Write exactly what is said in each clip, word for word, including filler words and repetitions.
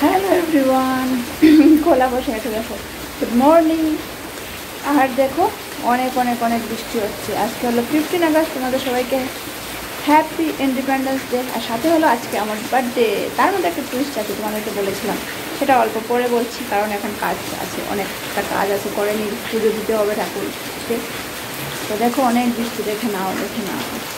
Hello everyone, খোলা বসে আছে দেখো। Good morning. আর দেখো অনেক অনেক অনেক বৃষ্টি হচ্ছে। আজকে হলো ফিফটিন আগস্ট, তোমাদের সবাইকে হ্যাপি ইন্ডিপেন্ডেন্স ডে। আর সাথে হলো আজকে আমার বার্থডে। তার মধ্যে একটা টুইস্ট আছে, তোমাদেরকে বলেছিলাম, সেটা অল্প পরে বলছি, কারণ এখন কাজ আছে, অনেকটা কাজ আছে, করে নি, পুজো দিতে হবে ঠাকুরকে। তো দেখো অনেক বৃষ্টি, দেখে নাও দেখে নাও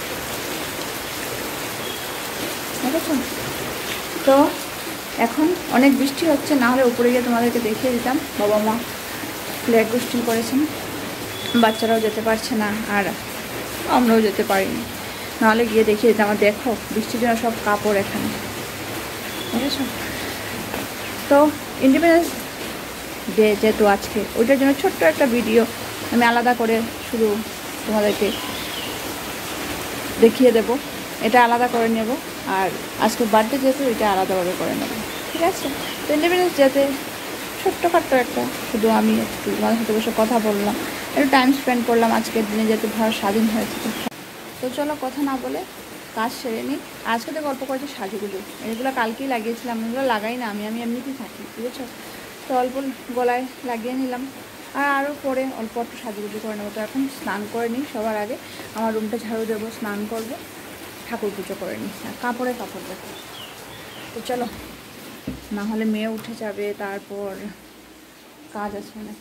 দেখেছো তো। এখন অনেক বৃষ্টি হচ্ছে, না হলে উপরে গিয়ে তোমাদেরকে দেখিয়ে দিতাম। বাবা মা ফ্ল্যাগ হোস্টিং করেছেন, বাচ্চারাও যেতে পারছে না, আর আমরাও যেতে পারিনি, নাহলে গিয়ে দেখিয়ে দিতাম। আমার দেখো বৃষ্টির জন্য সব কাপড় এখানে, বুঝেছো তো। ইন্ডিপেন্ডেন্স ডে যেহেতু আজকে, ওইটার জন্য ছোট্ট একটা ভিডিও আমি আলাদা করে শুধু তোমাদেরকে দেখিয়ে দেব। এটা আলাদা করে নেব, আর আজকে বার্থডে যেহেতু এটা আলাদাভাবে করে নেব, ঠিক আছে। তো ইন্ডিপেন্ডেন্স ডেতে ছোট্টখাট্ট একটা শুধু আমি একটু তোমাদের সাথে বসে কথা বললাম, একটু টাইম স্পেন্ড করলাম আজকের দিনে, যেহেতু ভারত স্বাধীন হয়েছে। তো চলো কথা না বলে কাজ সেরে নিই। আজকে তো গল্প করেছি সাজুগুজু, এগুলো কালকেই লাগিয়েছিলাম, এগুলো লাগাই না আমি আমি এমনিতেই থাকি, বুঝেছো তো। অল্প গলায় লাগিয়ে নিলাম, আর আরও পরে অল্প একটু সাজুগুজু করে নেবো। তো এখন স্নান করে নিই, সবার আগে আমার রুমটা ঝাড়ু দেবো, স্নান করবো, ঠাকুর পুজো করে নিই, আর কাপড়ে কাপড় দেখো। তো চলো, না হলে মেয়ে উঠে যাবে, তারপর কাজ আছে অনেক।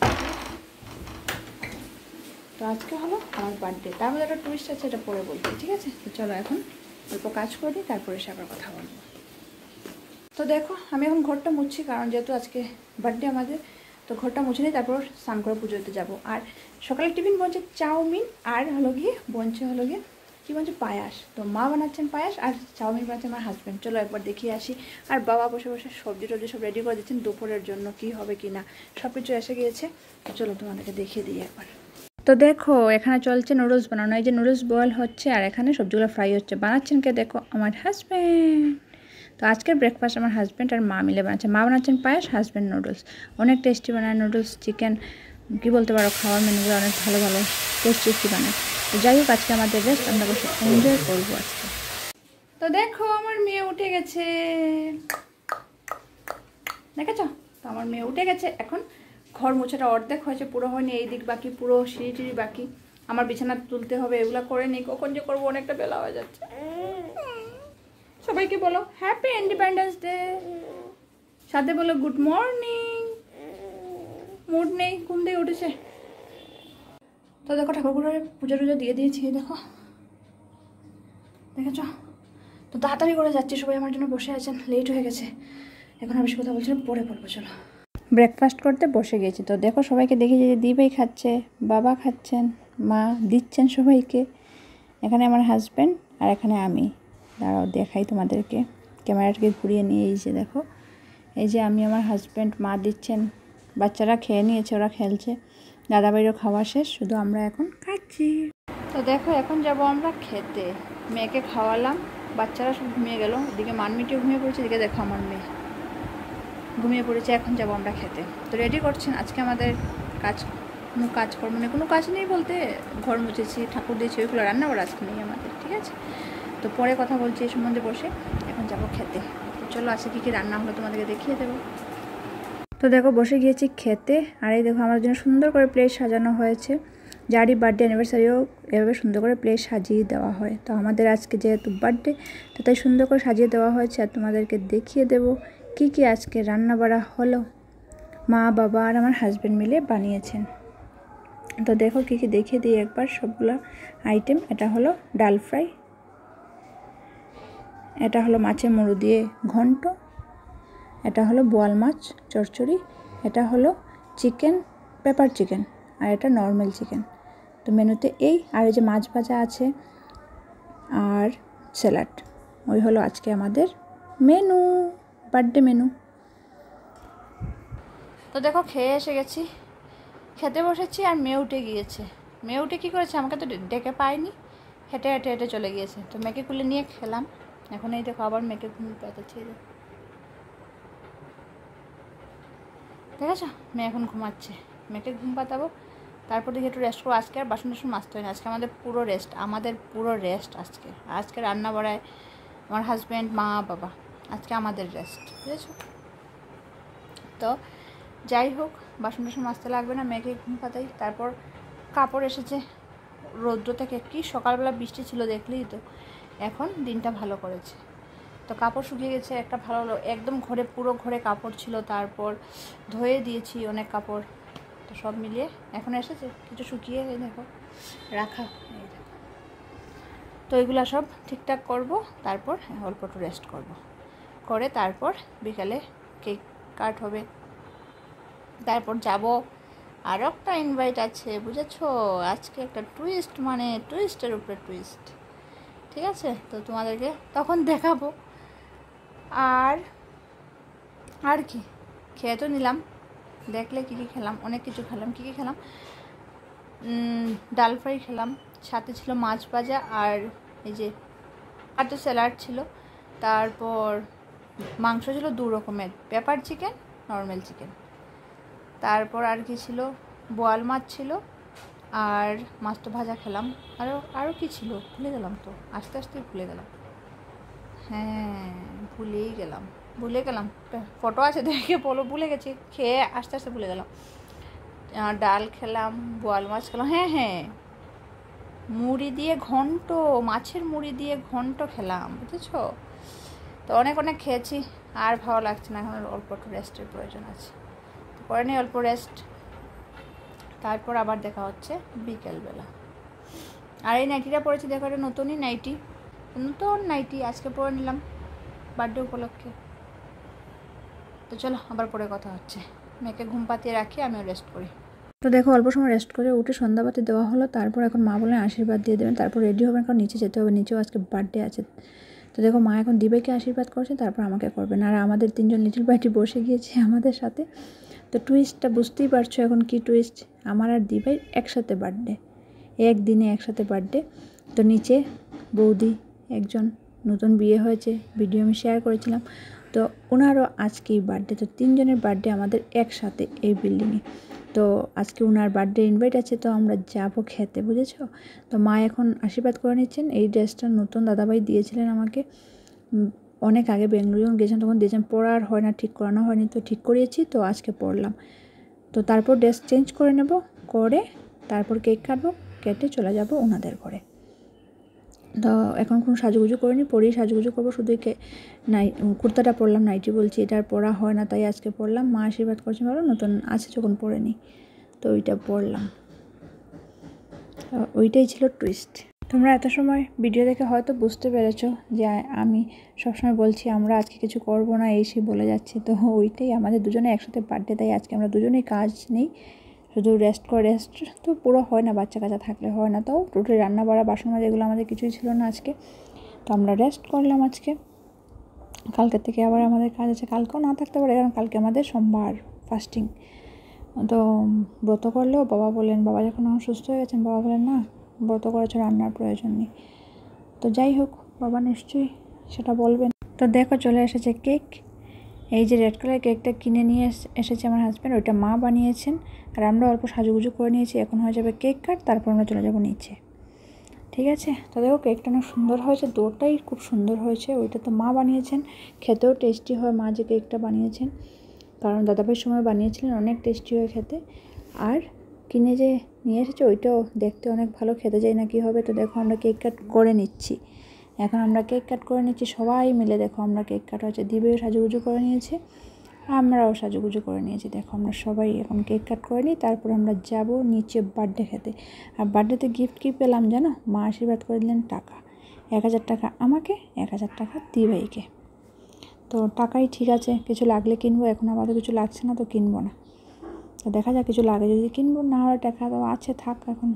তো আজকে হলো আমার বার্থডে, তার মধ্যে একটা টুইস্ট আছে, এটা পরে বলছি, ঠিক আছে। তো চলো এখন অল্প কাজ করি, তারপরে এসে আবার কথা বলবো। তো দেখো আমি এখন ঘরটা মুছছি, কারণ যেহেতু আজকে বার্থডে আমাদের, তো ঘরটা মুছে নিই, তারপর স্নান করে পুজো দিতে যাবো। আর সকালে টিফিন বলছে চাউমিন, আর হলো গিয়ে বলছে হলো গিয়ে কী বলছে পায়াস। তো মা বানাচ্ছেন পায়াস, আর চাউমিন বানাচ্ছে আমার হাজব্যান্ড। চলো একবার দেখিয়ে আসি। আর বাবা বসে বসে সবজি টবজি সব রেডি করে দিচ্ছেন দুপুরের জন্য, কি হবে কি না সব কিছু এসে গিয়েছে। তো চলো তোমাদেরকে দেখিয়ে দিই একবার। তো দেখো এখানে চলছে নুডলস বানানো, এই যে নুডলস বয়েল হচ্ছে, আর এখানে সবজিগুলো ফ্রাই হচ্ছে। বানাচ্ছেন কে দেখো, আমার হাজব্যান্ড। তো আজকের ব্রেকফাস্ট আমার হাজব্যান্ড আর মা মিলে বানাচ্ছে। মা বানাচ্ছেন পায়েস, হাজব্যান্ড নুডলস। অনেক টেস্টি বানায় নুডলস, চিকেন, কী বলতে পারো, খাওয়ার মেনুগুলো অনেক ভালো ভালো টেস্টি টেস্টি বানায়। তো যাই হোক আজকে আমাদের রেস্ট, আমরা বসে এনজয় করবো আজকে। তো দেখো আমার মেয়ে উঠে গেছে, দেখেছ তো আমার মেয়ে উঠে গেছে। এখন ঘর মোছাটা অর্ধেক হয়েছে, পুরো হয়নি, এই দিক বাকি, পুরো সিঁড়ি টিড়ি বাকি, আমার বিছানা তুলতে হবে, এগুলো করে নিই, কখন যে করবো, অনেকটা বেলা হয়ে যাচ্ছে। সবাইকে বলো হ্যাপি ইন্ডিপেন্ডেন্স ডে, সাথে বলো গুড মর্নিং। মুড নেই, ঘুম দিয়ে উঠেছে। তো দেখো ঠাকুরগুলোর পুজো টুজো দিয়ে দিয়েছি, দেখো দেখেছ তো। তাড়াতাড়ি করে যাচ্ছি, সবাই আমার জন্য বসে আছেন, লেট হয়ে গেছে। এখন আর বেশি কথা বলছিলাম, পরে বলবো। চলো ব্রেকফাস্ট করতে বসে গেছি। তো দেখো সবাইকে দেখি যে দিভাই খাচ্ছে, বাবা খাচ্ছেন, মা দিচ্ছেন সবাইকে। এখানে আমার হাজব্যান্ড, আর এখানে আমি। দাঁড়াও দেখাই তোমাদেরকে, ক্যামেরাটাকে ঘুরিয়ে নিয়ে। এই যে দেখো, এই যে আমি, আমার হাজব্যান্ড, মা দিচ্ছেন, বাচ্চারা খেয়ে নিয়েছে, ওরা খেলছে, দাদাভাইরও খাওয়া শেষ, শুধু আমরা এখন খাচ্ছি। তো দেখো এখন যাব আমরা খেতে। মেয়েকে খাওয়ালাম, বাচ্চারা সব ঘুমিয়ে গেল, এদিকে মানমিটিও ঘুমিয়ে পড়েছে, এদিকে দেখো আমার মেয়ে ঘুমিয়ে পড়েছে। এখন যাব আমরা খেতে। তো রেডি করছেন। আজকে আমাদের কাজ, কোনো কাজ কর্ম নেই, কোনো কাজ নেই বলতে, ঘর মুছেছি, ঠাকুর দিয়েছি, ওইগুলো রান্না করা আজকে নেই আমাদের, ঠিক আছে। তো পরে কথা বলছি এই সম্বন্ধে বসে, এখন যাব খেতে। তো চলো আজকে কী কী রান্না হলো তোমাদেরকে দেখিয়ে দেবো। তো দেখো বসে গিয়েছি খেতে, আর এই দেখো আমার জন্য সুন্দর করে প্লেট সাজানো হয়েছে। যারই বার্থডে অ্যানিভার্সারিও এভাবে সুন্দর করে প্লেট সাজিয়ে দেওয়া হয়। তো আমাদের আজকে যেহেতু বার্থডে, তো তাই সুন্দর করে সাজিয়ে দেওয়া হয়েছে। আর তোমাদেরকে দেখিয়ে দেবো কী কী আজকে রান্না বাড়া হলো, মা বাবা আর আমার হাজব্যান্ড মিলে বানিয়েছেন। তো দেখো কী কী দেখিয়ে দিই একবার সবগুলো আইটেম। এটা হলো ডাল ফ্রাই, এটা হলো মাছের মুড়ো দিয়ে ঘন্ট, এটা হলো বোয়াল মাছ চচ্চড়ি, এটা হলো চিকেন পেপার চিকেন, আর এটা নর্মাল চিকেন। তো মেনুতে এই, আর এই যে মাছ ভাজা আছে, আর স্যালাড। ওই হলো আজকে আমাদের মেনু, বার্থডে মেনু। তো দেখো খেয়ে এসে গেছি, খেতে বসেছি, আর মেয়ে উঠে গিয়েছে। মেয়ে উঠে কী করেছে, আমাকে তো ডেকে পায়নি, হেঁটে হেঁটে হেঁটে চলে গিয়েছে। তো মেয়েকে কুলে নিয়ে খেলাম। এখন এই দেখো আবার মেয়েকে ঘুম পাতাচ্ছি, দেখেছো মেয়ে এখন ঘুমাচ্ছে। মেয়েকে ঘুম পাতাবো, তারপর দেখি একটু রেস্ট করবো। আজকে আর বাসন টাসন মাজতে হয় না, আজকে আমাদের পুরো রেস্ট, আমাদের পুরো রেস্ট আজকে। আজকে রান্না বাড়ায় আমার হাজব্যান্ড, মা বাবা, আজকে আমাদের রেস্ট, বুঝেছো। তো যাই হোক, বাসন টাসন মাজতে লাগবে না, মেয়েকে ঘুম পাতাই। তারপর কাপড় এসেছে রৌদ্র থেকে, কি সকালবেলা বৃষ্টি ছিল দেখলেই তো, এখন দিনটা ভালো করেছে। তো কাপড় শুকিয়ে গেছে, একটা ভালো হলো, একদম ঘরে পুরো ঘরে কাপড় ছিল, তারপর ধুয়ে দিয়েছি অনেক কাপড়। তো সব মিলিয়ে এখন এসেছে কিছু শুকিয়ে, দেখো রাখা। তো এগুলো সব ঠিকঠাক করব, তারপর অল্প একটু রেস্ট করব, করে তারপর বিকালে কেক কাট হবে। তারপর যাব, আর একটা ইনভাইট আছে বুঝেছো, আজকে একটা টুইস্ট, মানে টুইস্টের উপরে টুইস্ট, ঠিক আছে? তো তোমাদেরকে তখন দেখাবো। আর আর কি খেয়ে তো নিলাম, দেখলে কী কী খেলাম, অনেক কিছু খেলাম। কী কী খেলাম? ডাল ফ্রাই খেলাম, সাথে ছিল মাছ ভাজা, আর এই যে আর তো স্যালাড ছিল, তারপর মাংস ছিল দু রকমের, পেপার চিকেন, নর্মাল চিকেন। তারপর আর কি ছিল, বোয়াল মাছ ছিল, আর মাছ তো ভাজা খেলাম। আরও আরও কী ছিল ভুলে গেলাম, তো আস্তে আস্তে ভুলে গেলাম। হ্যাঁ ভুলেই গেলাম, ভুলে গেলাম ফটো আছে দেখে বলো, ভুলে গেছি, খেয়ে আস্তে আস্তে ভুলে গেলাম। ডাল খেলাম, বোয়াল মাছ খেলাম, হ্যাঁ হ্যাঁ মুড়ি দিয়ে ঘন্ট, মাছের মুড়ি দিয়ে ঘন্ট খেলাম, বুঝেছ? তো অনেক অনেক খেয়েছি, আর ভালো লাগছে না, এখন অল্প একটু রেস্টের প্রয়োজন আছে, পরে নিই অল্প রেস্ট। তারপর আবার দেখা হচ্ছে বিকেলবেলা। আর এই নাইটিটা পরেছি, দেখো এটা নতুনই নাইটি, নতুন নাইটি আজকে পরে নিলাম বার্থডে উপলক্ষে। তো চলো আবার পরে কথা হচ্ছে, মেয়েকে ঘুম পাতিয়ে রাখি, আমিও রেস্ট করি। তো দেখো অল্প সময় রেস্ট করে উঠে সন্ধ্যাবাতি দেওয়া হলো, তারপর এখন মা বলেন আশীর্বাদ দিয়ে দেবেন, তারপর রেডি হবেন, কারণ নিচে যেতে হবে, নিচেও আজকে বার্থডে আছে। তো দেখো মা এখন দিবাইকে আশীর্বাদ করছে, তারপর আমাকে করবেন, আর আমাদের তিনজন লিটল পার্টি বসে গিয়েছে আমাদের সাথে। তো টুইস্টটা বুঝতেই পারছো এখন কি টুইস্ট, আমার আর দিবাই একসাথে বার্থডে, একদিনে একসাথে বার্থডে। তো নিচে বৌদি একজন নতুন বিয়ে হয়েছে, ভিডিও আমি শেয়ার করেছিলাম, তো ওনারও আজকেই বার্থডে। তো তিনজনের বার্থডে আমাদের একসাথে এই বিল্ডিংয়ে। তো আজকে ওনার বার্থডে ইনভাইট আছে, তো আমরা যাব খেতে, বুঝেছো? তো মা এখন আশীর্বাদ করে নিচ্ছেন। এই ড্রেসটা নতুন দাদাভাই দিয়েছিলেন আমাকে, অনেক আগে বেঙ্গলুরু যখন গেছিলাম তখন দিয়েছেন, পরার হয় না, ঠিক করানো হয়নি, তো ঠিক করিয়েছি, তো আজকে পরলাম। তো তারপর ড্রেস চেঞ্জ করে নেব, করে তারপর কেক কাটবো, কেটে চলে যাব ওনাদের ঘরে। তো এখন কোনো সাজুগুজু করিনি, পরেই সাজুগুজু করবো, শুধু নাই কুর্তাটা পরলাম, নাইটি বলছি, এটার পরা হয় না তাই আজকে পরলাম। মা আশীর্বাদ করছে ভালো, নতুন আছে যখন পরে নিই, তো ওইটা পরলাম। ওইটাই ছিল টুইস্ট। তোমরা এত সময় ভিডিও দেখে হয়তো বুঝতে পেরেছো যে আমি সবসময় বলছি আমরা আজকে কিছু করব না, এই সেই বলে যাচ্ছি, তো ওইটাই আমাদের দুজনে একসাথে বার্থডে, তাই আজকে আমরা দুজনেই কাজ নেই, শুধু রেস্ট করে, রেস্ট তো পুরো হয় না, বাচ্চা কাচ্চা থাকলে হয় না, তো টোটালি রান্না বাড়া বাসন মাজা এগুলো আমাদের কিছুই ছিল না আজকে, তো আমরা রেস্ট করলাম আজকে। কালকে থেকে আবার আমাদের কাজ আছে, কালকেও না থাকতে পারে, কারণ কালকে আমাদের সোমবার ফাস্টিং। তো ব্রত করলেও বাবা বলেন, বাবা যখন আমার সুস্থ হয়ে গেছেন, বাবা বলেন না ব্রত করেছে, রান্নার প্রয়োজন নেই। তো যাই হোক, বাবা নিশ্চয়ই সেটা বলবেন। তো দেখো চলে এসেছে কেক, এই যে রেড কালার কেকটা কিনে নিয়ে এসেছে আমার হাজব্যান্ড, ওইটা মা বানিয়েছেন, আর আমরা অল্প সাজুগুজু করে নিয়েছি। এখন হয়ে যাবে কেক কাট, তারপর আমরা চলে যাবো নিচে, ঠিক আছে? তো দেখো কেকটা অনেক সুন্দর হয়েছে, দোটাই খুব সুন্দর হয়েছে, ওইটা তো মা বানিয়েছেন, খেতেও টেস্টি হয় মা যে কেকটা বানিয়েছেন, কারণ দাদাভাইয়ের সময় বানিয়েছিলেন, অনেক টেস্টি হয় খেতে। আর কিনে যে নিয়ে এসেছে ওইটাও দেখতে অনেক ভালো, খেতে যাই না কী হবে। তো দেখো আমরা কেক কাট করে নিচ্ছি, এখন আমরা কেক কাট করে নিচ্ছি সবাই মিলে। দেখো আমরা কেক কাট হচ্ছে, দিবেও সাজুগুজু করে নিয়েছে, আমরাও সাজুগুজু করে নিয়েছি। দেখো আমরা সবাই এখন কেক কাট করে নিই, তারপর আমরা যাব নিচে বার্থডে খেতে। আর বার্থডেতে গিফট কী পেলাম জানো? মা আশীর্বাদ করে দিলেন টাকা, এক হাজার টাকা আমাকে, এক হাজার টাকা দিভাইকে। তো টাকাই ঠিক আছে, কিছু লাগলে কিনবো, এখন আমাদের কিছু লাগছে না, তো কিনবো না। তো দেখা যাক, কিছু লাগে যদি কিনবো, না হলে টাকা তো আছে, থাক এখন।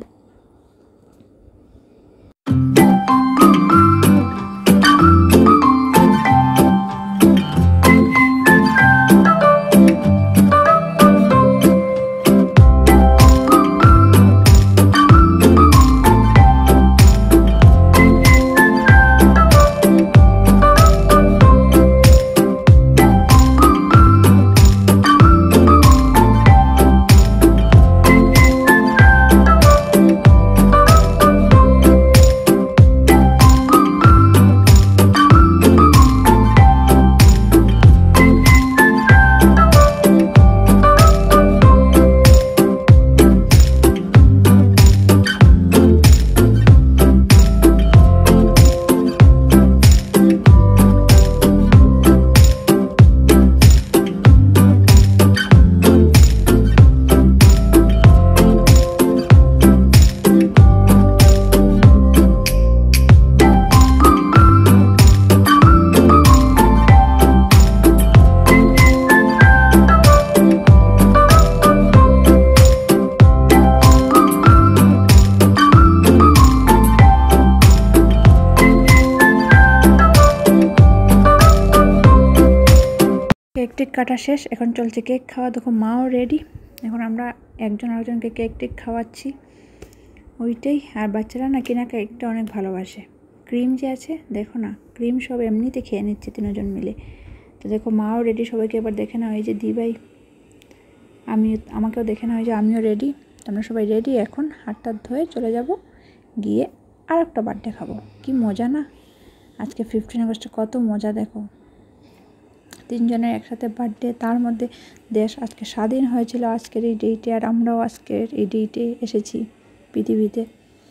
কেক টেক কাটা শেষ, এখন চলছে কেক খাওয়া। দেখো মাও রেডি, এখন আমরা একজন আরেকজনকে কেক টেক খাওয়াচ্ছি ওইটাই। আর বাচ্চারা না কিনা কেকটা অনেক ভালোবাসে। ক্রিম যে আছে দেখো না, ক্রিম সব এমনিতে খেয়ে নিচ্ছে তিনজন মিলে। তো দেখো মাও রেডি, সবাইকে এবার দেখে না হয় যে দিবাই, আমি আমাকেও দেখে না হয় যে আমিও রেডি। আমরা সবাই রেডি, এখন হাতটা ধুয়ে চলে যাব গিয়ে আর একটা বার্থডে খাবো। কি মজা না, আজকে ফিফটিন আগস্টে কত মজা দেখো, তিনজনের একসাথে বার্থডে, তার মধ্যে দেশ আজকে স্বাধীন হয়েছিল আজকের এই ডেটে, আর আমরাও আজকের এই ডেটে এসেছি পৃথিবীতে।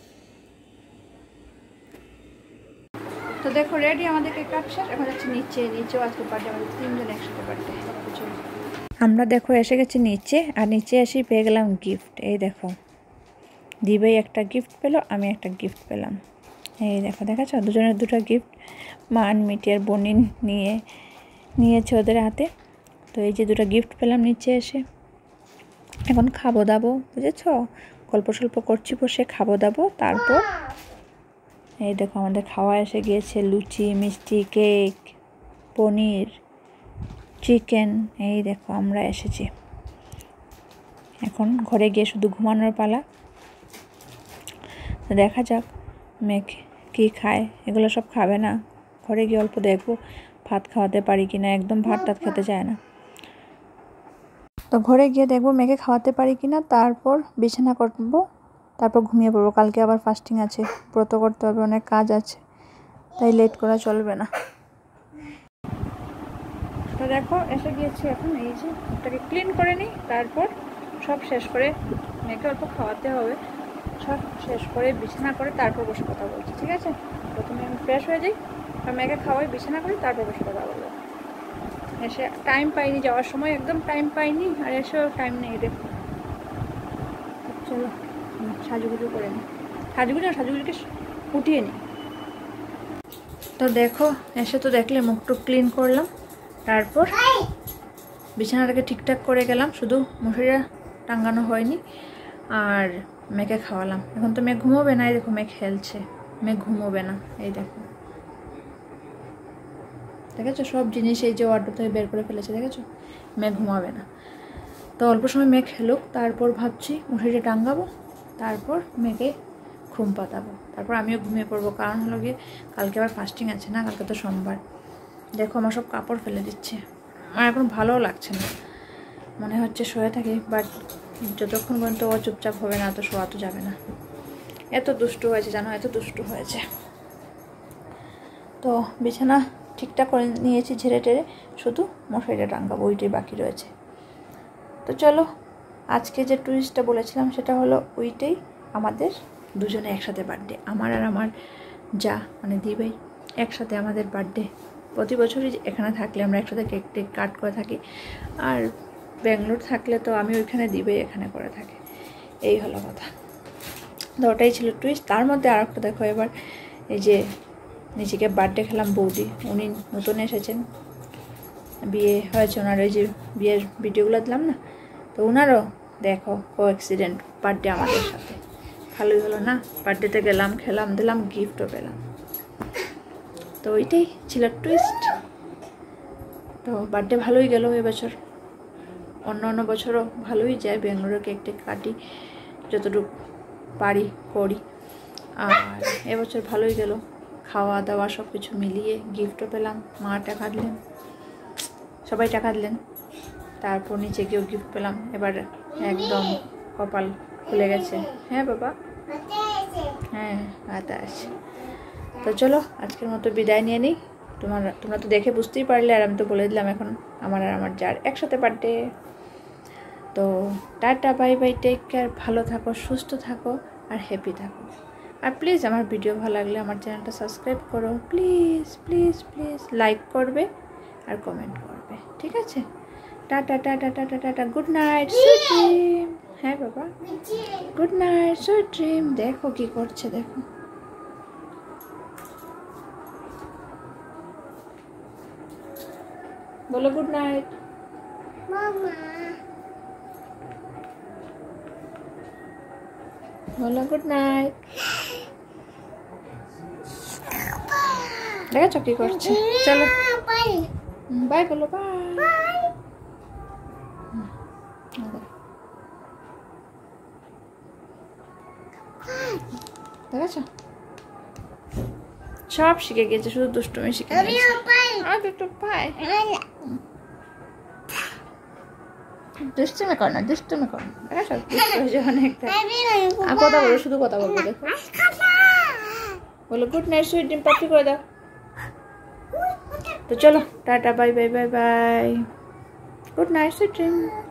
তো দেখো রেডি, আমাদেরকে কাটছে, এখন যাচ্ছি নিচে। নিচেও আজকে বার্থডে, আমাদের তিনজন একসাথে বার্থডে। আমরা দেখো এসে গেছি নিচে, আর নিচে এসে পেয়ে গেলাম গিফট। এই দেখো দিবাই একটা গিফট পেলো, আমি একটা গিফট পেলাম। এই দেখো দেখাচ্ছ, দুজনের দুটো গিফট মান মিটি আর বনি নিয়ে নিয়েছে ওদের হাতে। তো এই যে দুটো গিফট পেলাম নিচে এসে, এখন খাবো দাবো, বুঝেছ, গল্প সল্প করছি বসে, খাবো দাবো। তারপর এই দেখো আমাদের খাওয়া এসে গিয়েছে, লুচি, মিষ্টি, কেক, পনির, চিকেন। এই দেখো আমরা এসেছি, এখন ঘরে গিয়ে শুধু ঘুমানোর পালা। দেখা যাক মেঘ কী খায়, এগুলো সব খাবে না। ঘরে গিয়ে অল্প দেখবো ভাত খাওয়াতে পারি কিনা, একদম ভাত টাত খেতে চায় না। তো ঘরে গিয়ে দেখবো মেঘে খাওয়াতে পারি কিনা, তারপর বিছানা করবো, তারপর ঘুমিয়ে পড়বো। কালকে আবার ফাস্টিং আছে, ব্রত করতে হবে, অনেক কাজ আছে, তাই লেট করা চলবে না। তো দেখো এসে গিয়েছি এখন, এই যে ওটাকে ক্লিন করে নিই, তারপর সব শেষ করে মেয়েকে অল্প খাওয়াতে হবে, সব শেষ করে বিছানা করে তারপর বসে কথা বলছি, ঠিক আছে? প্রথমে আমি ফ্রেশ হয়ে যাই, আর মেয়েকে খাওয়াই, বিছানা করি, তারপর বসে কথা বলবো। এসে টাইম পাইনি, যাওয়ার সময় একদম টাইম পাইনি, আর এসেও টাইম নেই দেখো। চলো সাজুগুজু করে নিই, সাজুগুজু না সাজুগুজুকে উঠিয়ে নিই। তো দেখো এসে তো দেখলে মুখটুক ক্লিন করলাম, তারপর বিছানাটাকে ঠিকঠাক করে গেলাম, শুধু মশারিটা টাঙ্গানো হয়নি, আর মেয়েকে খাওয়ালাম। এখন তো মেয়ে ঘুমোবে না, এই দেখো মেয়ে খেলছে, মেয়ে ঘুমোবে না, এই দেখো দেখেছো সব জিনিস এই যে ওয়ার্ডরোব থেকে বের করে ফেলেছে, দেখেছো? মেয়ে ঘুমাবে না। তো অল্প সময় মেয়ে খেলুক, তারপর ভাবছি মশারিটা টাঙ্গাবো, তারপর মেয়েকে ঘুম পাতাবো, তারপর আমিও ঘুমিয়ে পড়বো। কারণ হলো গিয়ে কালকে আবার ফাস্টিং আছে না, কালকে তো সোমবার। দেখো আমার সব কাপড় ফেলে দিচ্ছে, আমার এখন ভালোও লাগছে না, মনে হচ্ছে শুয়ে থাকি, বাট যতক্ষণ পর্যন্ত ও চুপচাপ হবে না তো শোয়া তো যাবে না। এত দুষ্টু হয়েছে জানো, এত দুষ্টু হয়েছে। তো বিছানা ঠিকঠাক করে নিয়েছি ঝেড়ে টেরে, শুধু মশারিটা টাঙ্গাবো, ওইটাই বাকি রয়েছে। তো চলো আজকে যে টুইস্টটা বলেছিলাম সেটা হলো ওইটাই, আমাদের দুজনে একসাথে বার্থডে, আমার আর আমার যা মানে দিবাই একসাথে আমাদের বার্থডে। প্রতি বছরই এখানে থাকলে আমরা একসাথে কেক টেক কাট করে থাকি, আর ব্যাঙ্গালোর থাকলে তো আমি ওইখানে দিবাই এখানে করে থাকি, এই হলো কথা। তো ওটাই ছিল টুইস্ট। তার মধ্যে আর একটা দেখো, এবার এই যে নিজেকে বার্থডে খেলাম বৌদি, উনি নতুন এসেছেন, বিয়ে হয়েছে ওনার, ওই যে বিয়ের ভিডিওগুলো দিলাম না, তো ওনারও দেখো কো অ্যাক্সিডেন্ট বার্থডে আমাদের সাথে। ভালোই হলো না, বার্থডেতে গেলাম, খেলাম, দিলাম, গিফটও পেলাম। তো ওইটাই ছিল টুইস্ট। তো বার্থডে ভালোই গেল এবছর, অন্য অন্য বছরও ভালোই যায়, ব্যাঙ্গালোরে কেক টেক কাটি যতটুকু পারি করি, আর এবছর ভালোই গেল, খাওয়া দাওয়া সব কিছু মিলিয়ে গিফটও পেলাম, মা টাকা দিলেন, সবাই টাকা দিলেন, তারপর নিচে গিয়েও গিফট পেলাম। এবার একদম কপাল খুলে গেছে। হ্যাঁ বাবা, হ্যাঁ হাতে আছে। তো চলো আজকের মতো বিদায় নিয়ে নিই। তোমার তোমরা তো দেখে বুঝতেই পারলে, আর আমি তো বলে দিলাম এখন আমার আর আমার যার একসাথে বার্থডে। তো tata, bye bye, take care, ভালো থাকো, সুস্থ থাকো, আর হ্যাপি থাকো। আর প্লিজ আমার ভিডিও ভালো লাগলে আমার চ্যানেলটা সাবস্ক্রাইব করো, প্লিজ প্লিজ প্লিজ, লাইক করবে আর কমেন্ট করবে, ঠিক আছে? Tata tata tata tata, good night, sweet dream. হ্যাঁ বাবা, গুড নাইট, সুইট ড্রিম। দেখো কি করছে, দেখো বলো গুড নাইট মামা, বলো গুড নাইট। দেখেছো কি করছে? চলো বাই বলো, বাই। দেখেছো সব শিখে গেছে, শুধু দুষ্টুমি শিখে গেছে। একটু পাই দুষ্টুমি কর না, দুষ্টুমি কর না, দেখেছো দুষ্টু হয়েছে অনেকটা। আর কথা বলো, শুধু কথা বলবো। দেখো বলো গুড নাইট সুইট ড্রিম, পাপি করে দাও। তো চলো tata, bye bye bye bye, good night sweet dream.